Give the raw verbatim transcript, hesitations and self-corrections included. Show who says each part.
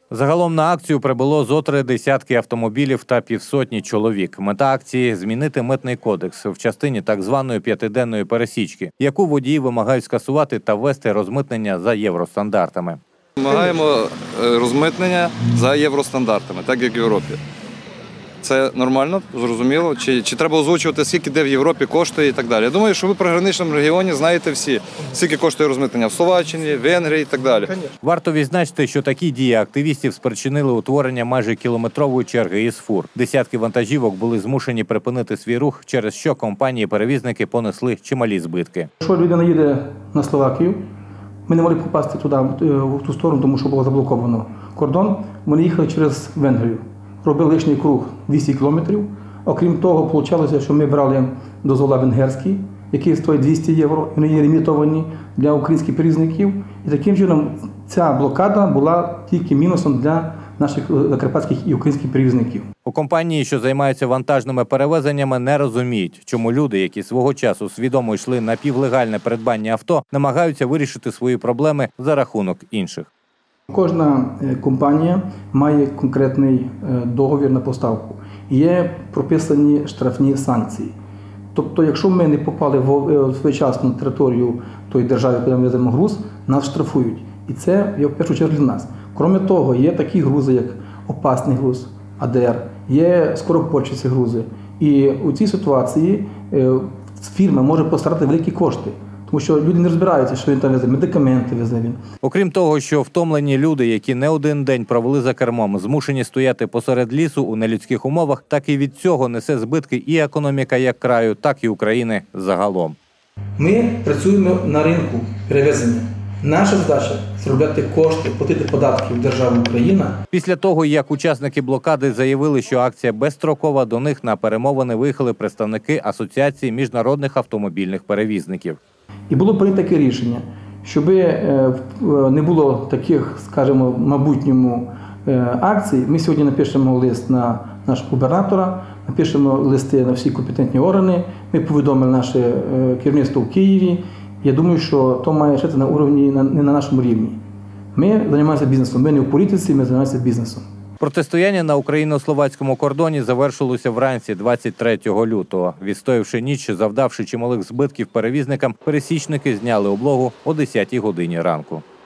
Speaker 1: Загалом на акцію прибуло зо три десятки автомобілів та півсотні чоловік. Мета акції – змінити митний кодекс в частині так званої п'ятиденної пересічки, яку водії вимагають скасувати та ввести розмитнення за євростандартами.
Speaker 2: Вимагаємо розмитнення за євростандартами, так як в Європі. Це нормально, зрозуміло? Чи, чи треба озвучувати, скільки де в Європі коштує і так далі? Я думаю, що ви в приграничному регіоні знаєте всі, скільки коштує розмитнення в Словаччині, Венгрії і так далі.
Speaker 1: Варто відзначити, що такі дії активістів спричинили утворення майже кілометрової черги із фур. Десятки вантажівок були змушені припинити свій рух, через що компанії-перевізники понесли чималі збитки.
Speaker 3: Якщо людина їде на Словакію, ми не могли попасти туди, в ту сторону, тому що було заблоковано кордон. Вони їхали через Венгрію. Робили лишній круг двісті кілометрів. Окрім того, вийшло, що ми брали дозвола венгерський, який стоїть двісті євро, і вони є лімітовані для українських перевізників. І таким чином ця блокада була тільки мінусом для наших закарпатських і українських перевізників.
Speaker 1: У компанії, що займаються вантажними перевезеннями, не розуміють, чому люди, які свого часу свідомо йшли на півлегальне придбання авто, намагаються вирішити свої проблеми за рахунок інших.
Speaker 3: Кожна компанія має конкретний договір на поставку. Є прописані штрафні санкції. Тобто, якщо ми не попали в своєчасну територію тої держави, куди ми веземо груз, нас штрафують. І це є в першу чергу для нас. Крім того, є такі грузи, як опасний груз, А Д Р, є скоропортящі грузи. І у цій ситуації фірма може постарати великі кошти. Тому що люди не розбираються, що він там везе, медикаменти везе він.
Speaker 1: Окрім того, що втомлені люди, які не один день провели за кермом, змушені стояти посеред лісу у нелюдських умовах, так і від цього несе збитки і економіка як краю, так і України загалом.
Speaker 3: Ми працюємо на ринку перевезення. Наша задача – заробляти кошти, платити податки в державу Україна.
Speaker 1: Після того, як учасники блокади заявили, що акція безстрокова, до них на перемовини виїхали представники Асоціації міжнародних автомобільних перевізників.
Speaker 3: І було прийнято таке рішення, щоб не було таких, скажімо, в майбутньому акцій. Ми сьогодні напишемо лист на нашого губернатора, напишемо листи на всі компетентні органи, ми повідомили наше керівництво в Києві. Я думаю, що то має шити на уровні, не на нашому рівні. Ми займаємося бізнесом, ми не в політиці, ми займаємося бізнесом.
Speaker 1: Протистояння на україно-словацькому кордоні завершилося вранці двадцять третього лютого. Відстоявши ніч, завдавши чималих збитків перевізникам, пересічники зняли облогу о десятій годині ранку.